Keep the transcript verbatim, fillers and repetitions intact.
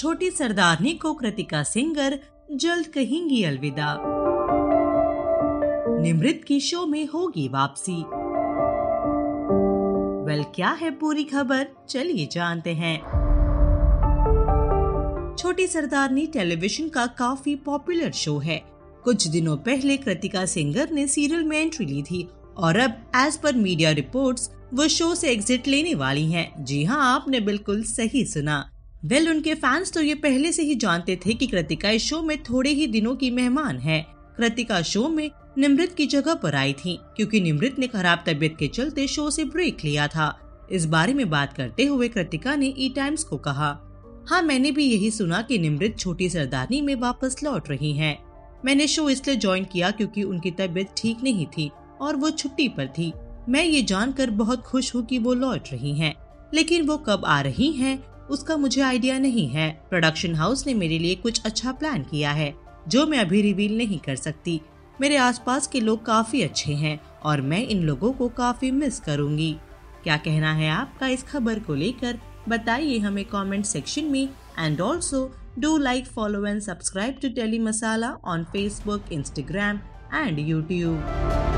छोटी सरदारनी को कृतिका सेंगर जल्द कहेंगी अलविदा। निमृत की शो में होगी वापसी। वेल, क्या है पूरी खबर, चलिए जानते हैं। छोटी सरदारनी टेलीविजन का काफी पॉपुलर शो है। कुछ दिनों पहले कृतिका सेंगर ने सीरियल में एंट्री ली थी और अब एज पर मीडिया रिपोर्ट्स वो शो से एग्जिट लेने वाली हैं। जी हाँ, आपने बिल्कुल सही सुना। वेल, उनके फैंस तो ये पहले से ही जानते थे कि कृतिका इस शो में थोड़े ही दिनों की मेहमान है। कृतिका शो में निमृत की जगह पर आई थी क्योंकि निमृत ने खराब तबीयत के चलते शो से ब्रेक लिया था। इस बारे में बात करते हुए कृतिका ने ई टाइम्स को कहा, हाँ, मैंने भी यही सुना कि निमृत छोटी सरदारनी में वापस लौट रही हैं। मैंने शो इसलिए ज्वाइन किया क्योंकि उनकी तबीयत ठीक नहीं थी और वो छुट्टी पर थी। मैं ये जानकर बहुत खुश हूँ कि वो लौट रही हैं, लेकिन वो कब आ रही हैं उसका मुझे आइडिया नहीं है। प्रोडक्शन हाउस ने मेरे लिए कुछ अच्छा प्लान किया है जो मैं अभी रिवील नहीं कर सकती। मेरे आसपास के लोग काफी अच्छे हैं और मैं इन लोगों को काफी मिस करूंगी। क्या कहना है आपका इस खबर को लेकर, बताइए हमें कमेंट सेक्शन में। And also do like, follow and subscribe to Telly Masala on Facebook, Instagram and YouTube.